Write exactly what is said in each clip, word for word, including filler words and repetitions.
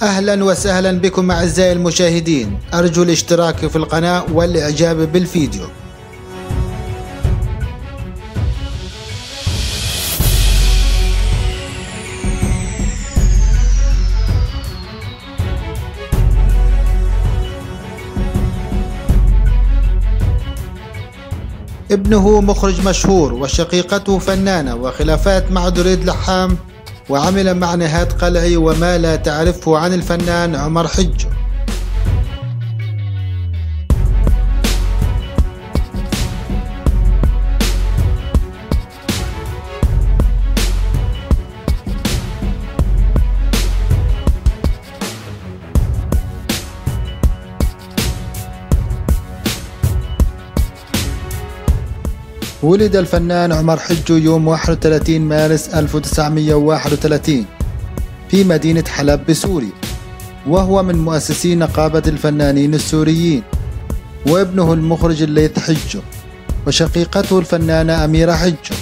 أهلا وسهلا بكم أعزائي المشاهدين، أرجو الاشتراك في القناة والإعجاب بالفيديو. ابنه مخرج مشهور وشقيقته فنانة، وخلافات مع دريد لحام، وعمل مع نهاد قلعي وما لا تعرفه عن الفنان عمر حجو. ولد الفنان عمر حجو يوم واحد وثلاثين مارس ألف وتسعمئة وواحد وثلاثين في مدينة حلب بسوريا، وهو من مؤسسي نقابة الفنانين السوريين، وابنه المخرج الليث حجو، وشقيقته الفنانة أميرة حجو.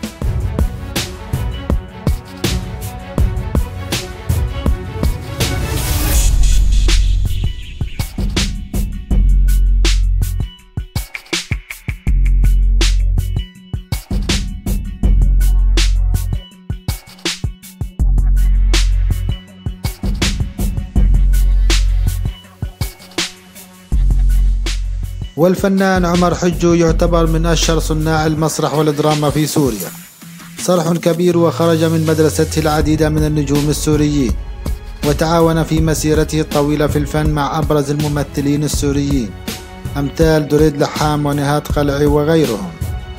والفنان عمر حجو يعتبر من أشهر صناع المسرح والدراما في سوريا، صرح كبير، وخرج من مدرسته العديد من النجوم السوريين، وتعاون في مسيرته الطويلة في الفن مع أبرز الممثلين السوريين أمثال دريد لحام ونهاد قلعي وغيرهم.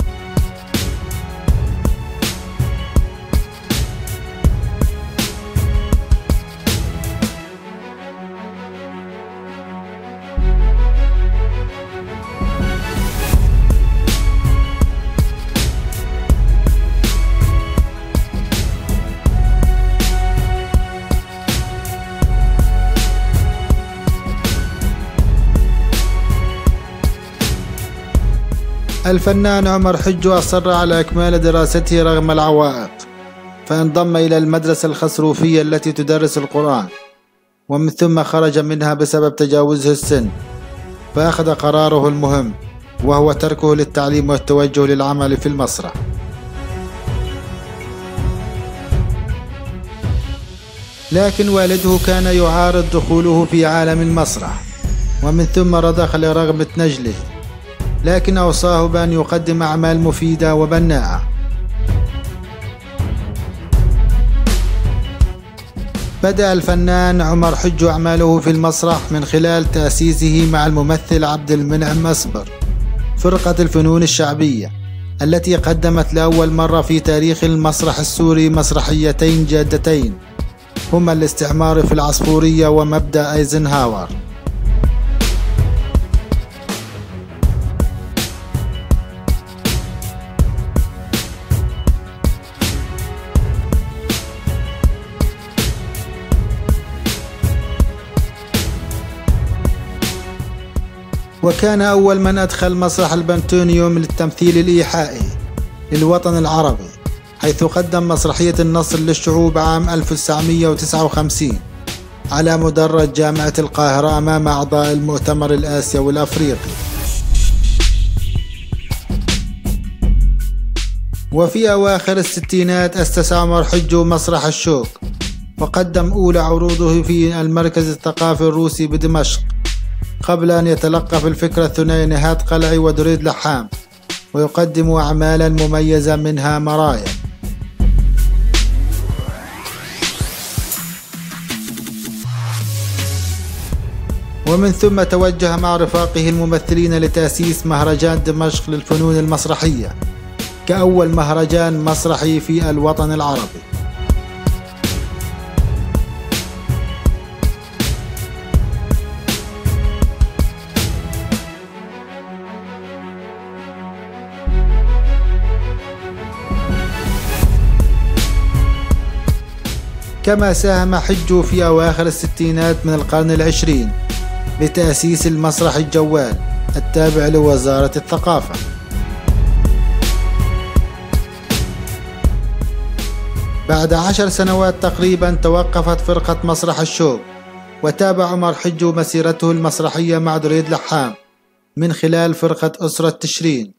الفنان عمر حجو أصر على إكمال دراسته رغم العوائق، فانضم إلى المدرسة الخسروفية التي تدرس القرآن، ومن ثم خرج منها بسبب تجاوزه السن، فأخذ قراره المهم وهو تركه للتعليم والتوجه للعمل في المسرح. لكن والده كان يعارض دخوله في عالم المسرح، ومن ثم رضخ لرغبة نجله، لكن أوصاه بأن يقدم أعمال مفيدة وبناءة. بدأ الفنان عمر حجو أعماله في المسرح من خلال تأسيسه مع الممثل عبد المنعم أصبر فرقة الفنون الشعبية، التي قدمت لأول مرة في تاريخ المسرح السوري مسرحيتين جادتين هما الاستعمار في العصفورية ومبدأ أيزنهاور. وكان أول من أدخل مسرح البنتونيوم للتمثيل الإيحائي للوطن العربي، حيث قدم مسرحية النصر للشعوب عام ألف وتسعمئة وتسعة وخمسين على مدرج جامعة القاهرة أمام أعضاء المؤتمر الآسيوي الأفريقي. وفي أواخر الستينات أسس عمر حجو مسرح الشوق، وقدم أولى عروضه في المركز الثقافي الروسي بدمشق، قبل أن يتلقى في الفكرة الثنائي نهاد قلعي ودريد لحام، ويقدم أعمالا مميزة منها مرايا. ومن ثم توجه مع رفاقه الممثلين لتأسيس مهرجان دمشق للفنون المسرحية كأول مهرجان مسرحي في الوطن العربي. كما ساهم حجو في أواخر الستينات من القرن العشرين بتأسيس المسرح الجوال التابع لوزارة الثقافة. بعد عشر سنوات تقريبا توقفت فرقة مسرح الشوق وتابع عمر حجو مسيرته المسرحية مع دريد لحام من خلال فرقة أسرة تشرين.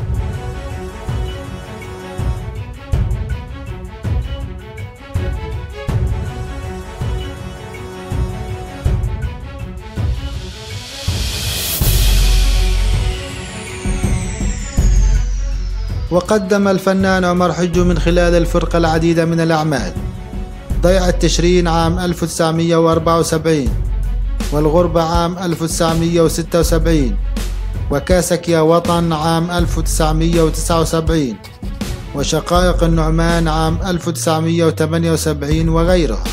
وقدم الفنان عمر حجو من خلال الفرقة العديد من الأعمال: ضيعة تشرين عام ألف وتسعمئة وأربعة وسبعين، والغربة عام ألف وتسعمئة وستة وسبعين، وكاسك يا وطن عام ألف وتسعمئة وتسعة وسبعين، وشقائق النعمان عام ألف وتسعمئة وثمانية وسبعين وغيرها.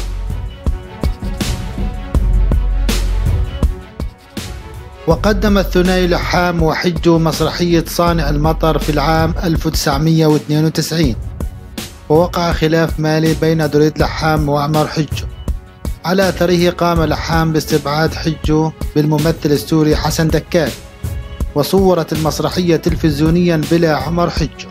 وقدم الثنائي لحام وحجو مسرحية صانع المطر في العام ألف وتسعمئة واثنين وتسعين، ووقع خلاف مالي بين دريد لحام وعمر حجو. على أثره قام لحام باستبعاد حجو بالممثل السوري حسن دكان، وصورت المسرحية تلفزيونيا بلا عمر حجو.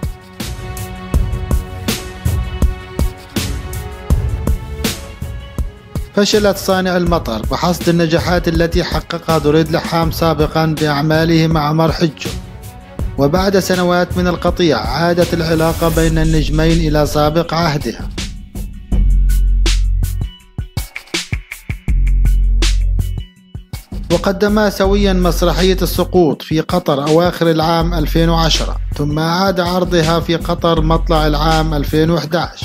فشلت صانع المطر بحصد النجاحات التي حققها دريد لحام سابقا بأعماله مع عمر حجو، وبعد سنوات من القطيع عادت العلاقة بين النجمين إلى سابق عهدها. وقدما سويا مسرحية السقوط في قطر أواخر العام ألفين وعشرة، ثم أعاد عرضها في قطر مطلع العام ألفين وأحد عشر.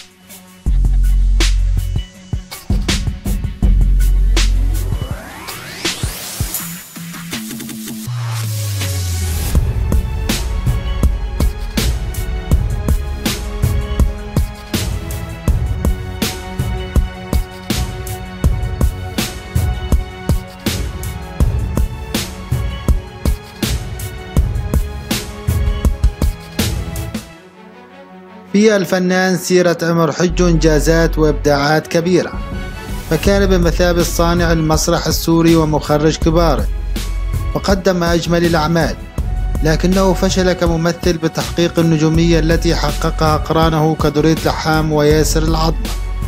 في الفنان سيرة عمر حجو إنجازات وإبداعات كبيرة، فكان بمثابة صانع المسرح السوري ومخرج كبار، وقدم أجمل الأعمال، لكنه فشل كممثل بتحقيق النجومية التي حققها أقرانه كدريد لحام وياسر العظمة.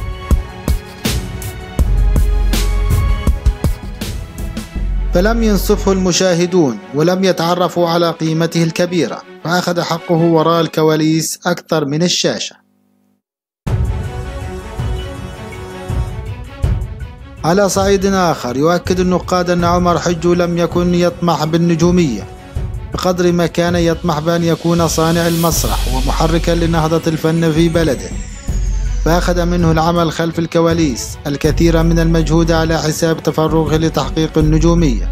فلم ينصفه المشاهدون ولم يتعرفوا على قيمته الكبيرة، فأخذ حقه وراء الكواليس أكثر من الشاشة. على صعيد آخر، يؤكد النقاد أن عمر حجو لم يكن يطمح بالنجومية بقدر ما كان يطمح بأن يكون صانع المسرح ومحركا لنهضة الفن في بلده، فأخذ منه العمل خلف الكواليس الكثير من المجهود على حساب تفرغه لتحقيق النجومية.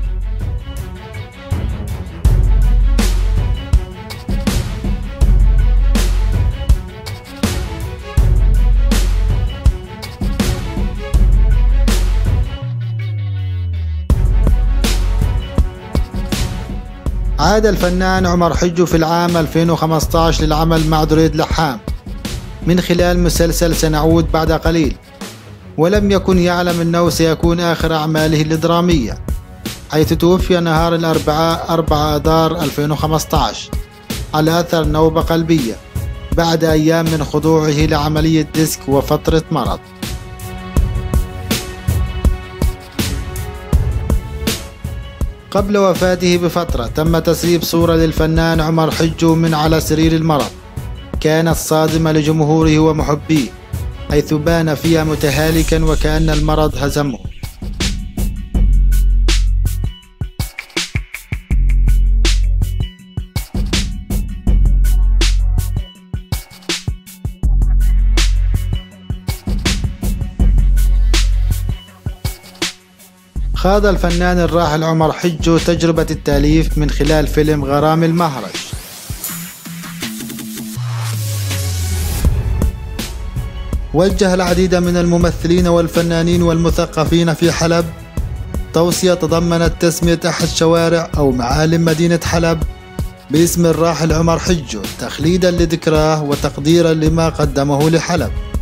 عاد الفنان عمر حجو في العام ألفين وخمسة عشر للعمل مع دريد لحام من خلال مسلسل سنعود بعد قليل، ولم يكن يعلم أنه سيكون آخر أعماله الدرامية، حيث توفي نهار الأربعاء أربعة آذار ألفين وخمسة عشر على أثر نوبة قلبية بعد أيام من خضوعه لعملية ديسك وفترة مرض. قبل وفاته بفترة تم تسريب صورة للفنان عمر حجو من على سرير المرض، كانت صادمة لجمهوره ومحبيه، حيث بان فيها متهالكا وكأن المرض هزمه. خاض الفنان الراحل عمر حجو تجربة التأليف من خلال فيلم غرام المهرج. وجه العديد من الممثلين والفنانين والمثقفين في حلب توصية تضمنت تسمية أحد شوارع أو معالم مدينة حلب باسم الراحل عمر حجو، تخليدا لذكراه وتقديرا لما قدمه لحلب.